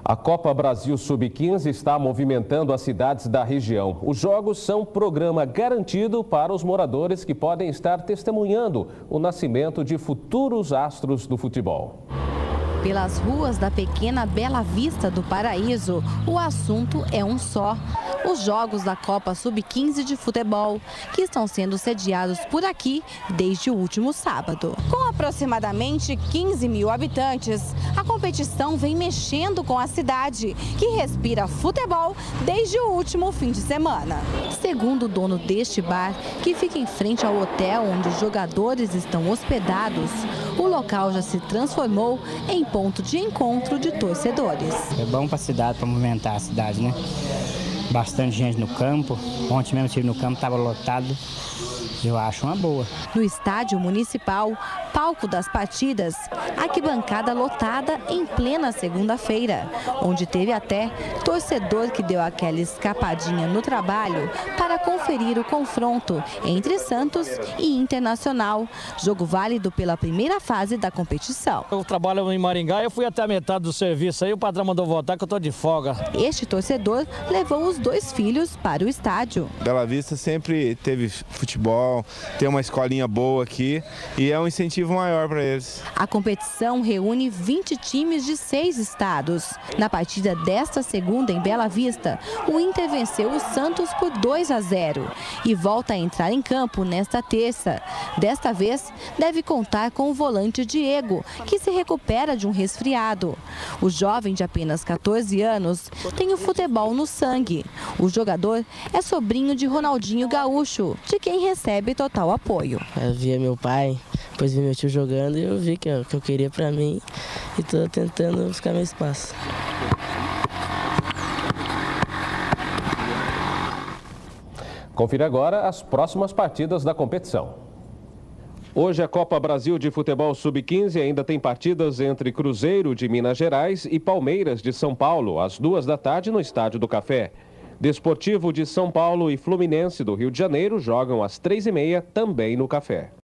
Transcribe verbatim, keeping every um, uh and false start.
A Copa Brasil sub quinze está movimentando as cidades da região. Os jogos são programa garantido para os moradores que podem estar testemunhando o nascimento de futuros astros do futebol. Pelas ruas da pequena Bela Vista do Paraíso, o assunto é um só: os jogos da Copa sub quinze de futebol, que estão sendo sediados por aqui desde o último sábado. Com aproximadamente quinze mil habitantes, a competição vem mexendo com a cidade, que respira futebol desde o último fim de semana. Segundo o dono deste bar, que fica em frente ao hotel onde os jogadores estão hospedados, o local já se transformou em ponto de encontro de torcedores. É bom para a cidade, para movimentar a cidade, né? Bastante gente no campo. Ontem mesmo estive no campo, estava lotado. Eu acho uma boa. No estádio municipal, palco das partidas, arquibancada lotada em plena segunda-feira, onde teve até torcedor que deu aquela escapadinha no trabalho para conferir o confronto entre Santos e Internacional, jogo válido pela primeira fase da competição. Eu trabalho em Maringá, eu fui até a metade do serviço aí, o patrão mandou voltar que eu estou de folga. Este torcedor levou os dois filhos para o estádio. Bela Vista sempre teve futebol, tem uma escolinha boa aqui e é um incentivo maior para eles. A competição reúne vinte times de seis estados. Na partida desta segunda em Bela Vista, o Inter venceu o Santos por dois a zero e volta a entrar em campo nesta terça. Desta vez, deve contar com o volante Diego, que se recupera de um resfriado. O jovem de apenas quatorze anos tem o futebol no sangue. O jogador é sobrinho de Ronaldinho Gaúcho, de quem recebe total apoio. Eu via meu pai, depois vi meu tio jogando e eu vi que, que eu queria pra mim e tô tentando buscar meu espaço. Confira agora as próximas partidas da competição. Hoje a Copa Brasil de Futebol sub quinze ainda tem partidas entre Cruzeiro de Minas Gerais e Palmeiras de São Paulo, às duas da tarde no Estádio do Café. Desportivo de São Paulo e Fluminense do Rio de Janeiro jogam às três e meia também no Café.